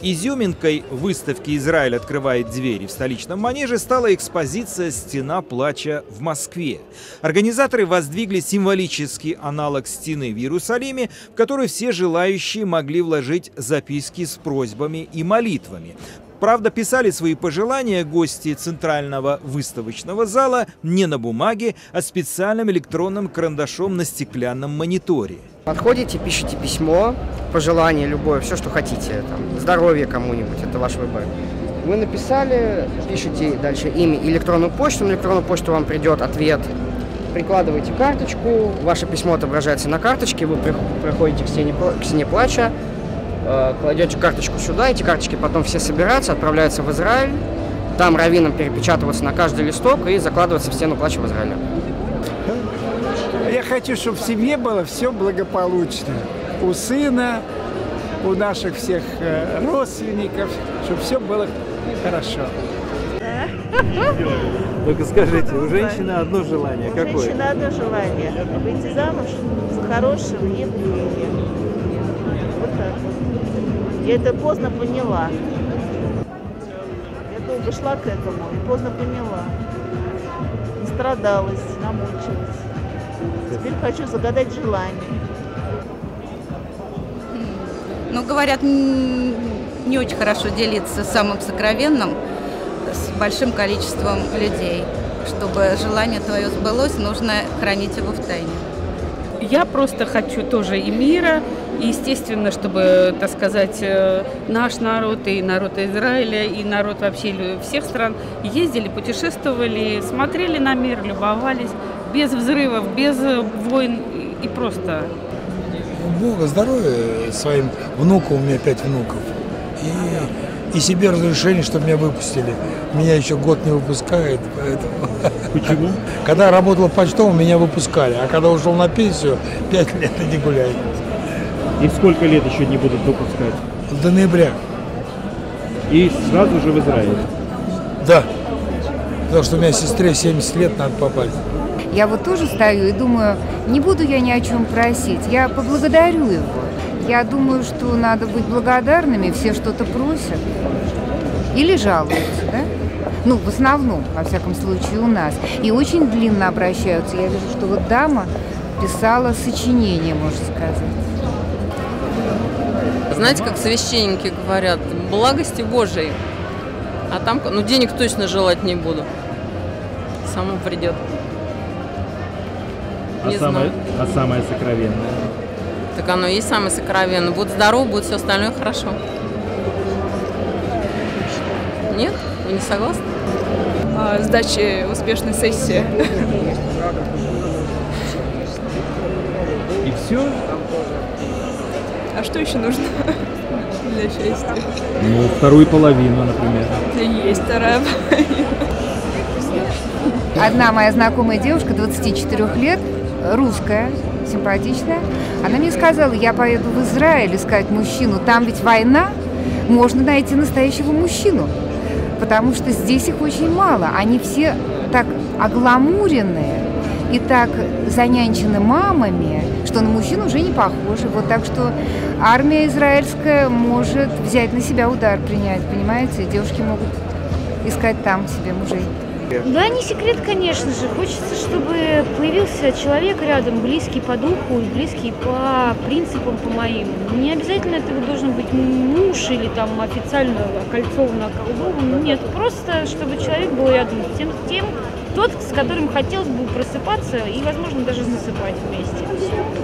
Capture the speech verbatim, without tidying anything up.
Изюминкой выставки «Израиль открывает двери» в столичном манеже стала экспозиция «Стена плача» в Москве. Организаторы воздвигли символический аналог стены в Иерусалиме, в который все желающие могли вложить записки с просьбами и молитвами. Правда, писали свои пожелания гости центрального выставочного зала не на бумаге, а специальным электронным карандашом на стеклянном мониторе. Подходите, пишите письмо, пожелание любое, все, что хотите, там, здоровье кому-нибудь, это ваш выбор. Вы написали, пишите дальше имя и электронную почту, на электронную почту вам придет ответ. Прикладываете карточку, ваше письмо отображается на карточке, вы проходите к стене, к стене плача, э, кладете карточку сюда, эти карточки потом все собираются, отправляются в Израиль, там раввинам перепечатываться на каждый листок и закладываться в стену плача в Израиле. Я хочу, чтобы в семье было все благополучно. У сына, у наших всех родственников, чтобы все было хорошо. Только скажите, у женщины одно желание. У Какое? женщины одно желание. Выйти замуж за хорошего и деньги. Вот так вот. Я это поздно поняла. Я долго шла к этому и поздно поняла. Страдалась, намучилась. Теперь хочу загадать желание. Ну, говорят, не очень хорошо делиться самым сокровенным с большим количеством людей. Чтобы желание твое сбылось, нужно хранить его в тайне. Я просто хочу тоже и мира, и, естественно, чтобы, так сказать, наш народ, и народ Израиля, и народ вообще всех стран ездили, путешествовали, смотрели на мир, любовались, без взрывов, без войн и просто. Бога здоровья своим внукам, у меня пять внуков, и, и себе разрешение, чтобы меня выпустили. Меня еще год не выпускают, поэтому... Почему? Когда работал почтовым, меня выпускали, а когда ушел на пенсию, пять лет и не гуляю. И сколько лет еще не будут выпускать? До ноября. И сразу же в Израиль? Да. Потому что у меня сестре семьдесят лет, надо попасть. Я вот тоже стою и думаю, не буду я ни о чем просить, я поблагодарю его. Я думаю, что надо быть благодарными, все что-то просят или жалуются, да? Ну, в основном, во всяком случае, у нас. И очень длинно обращаются. Я вижу, что вот дама писала сочинение, можно сказать. Знаете, как священники говорят, благости Божией. А там, ну, денег точно желать не буду. Само придет. А самое, а самое сокровенное? Так оно и есть самое сокровенное. Будь здоров, будет все остальное хорошо. Нет? Вы не согласны? А, сдачи успешной сессии. И все? А что еще нужно для счастья? Ну, вторую половину, например. Есть вторая половина. Одна моя знакомая девушка, двадцати четырёх лет, русская, симпатичная, она мне сказала, я поеду в Израиль искать мужчину, там ведь война, можно найти настоящего мужчину, потому что здесь их очень мало, они все так огламуренные и так занянчены мамами, что на мужчин уже не похожи. Вот так что армия израильская может взять на себя удар, принять, понимаете, девушки могут искать там себе мужей. Да, не секрет, конечно же. Хочется, чтобы появился человек рядом, близкий по духу и близкий по принципам, по моим. Не обязательно это должен быть муж или там официально окольцованно околдован. Нет, просто чтобы человек был рядом с тем, тем, тот, с которым хотелось бы просыпаться и, возможно, даже засыпать вместе.